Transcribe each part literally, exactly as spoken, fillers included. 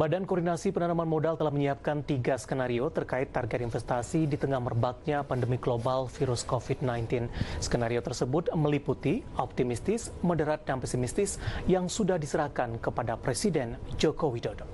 Badan Koordinasi Penanaman Modal telah menyiapkan tiga skenario terkait target investasi di tengah merebaknya pandemi global virus covid sembilan belas. Skenario tersebut meliputi optimistis, moderat, dan pesimistis yang sudah diserahkan kepada Presiden Joko Widodo.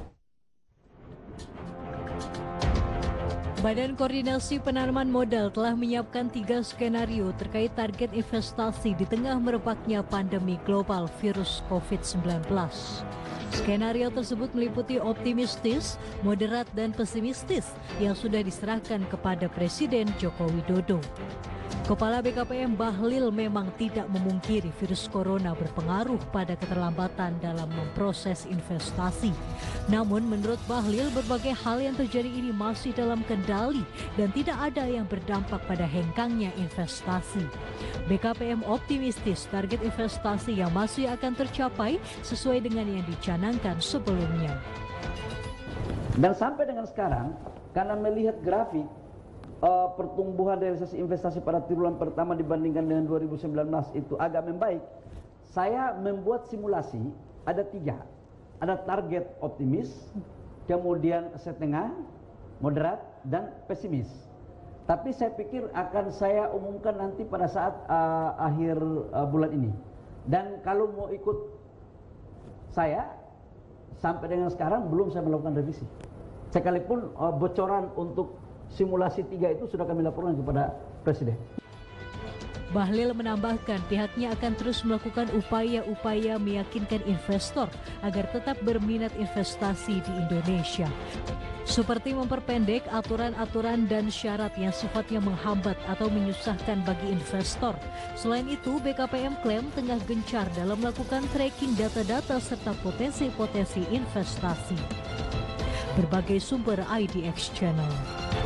Badan Koordinasi Penanaman Modal telah menyiapkan tiga skenario terkait target investasi di tengah merebaknya pandemi global virus covid sembilan belas. Skenario tersebut meliputi optimistis, moderat, dan pesimistis yang sudah diserahkan kepada Presiden Joko Widodo. Kepala B K P M Bahlil memang tidak memungkiri virus corona berpengaruh pada keterlambatan dalam memproses investasi. Namun menurut Bahlil, berbagai hal yang terjadi ini masih dalam kendali dan tidak ada yang berdampak pada hengkangnya investasi. B K P M optimistis target investasi yang masih akan tercapai sesuai dengan yang dicanangkan sebelumnya. Dan sampai dengan sekarang, karena melihat grafik Uh, pertumbuhan realisasi investasi pada triwulan pertama dibandingkan dengan dua ribu sembilan belas itu agak membaik, saya membuat simulasi ada tiga, ada target optimis, kemudian setengah, moderat, dan pesimis. Tapi saya pikir akan saya umumkan nanti pada saat uh, akhir uh, bulan ini. Dan kalau mau ikut saya, sampai dengan sekarang belum saya melakukan revisi. Sekalipun uh, bocoran untuk simulasi tiga itu sudah kami laporkan kepada Presiden. Bahlil menambahkan pihaknya akan terus melakukan upaya-upaya meyakinkan investor agar tetap berminat investasi di Indonesia. Seperti memperpendek aturan-aturan dan syarat yang sifatnya menghambat atau menyusahkan bagi investor. Selain itu, B K P M klaim tengah gencar dalam melakukan tracking data-data serta potensi-potensi investasi. Berbagai sumber I D X Channel.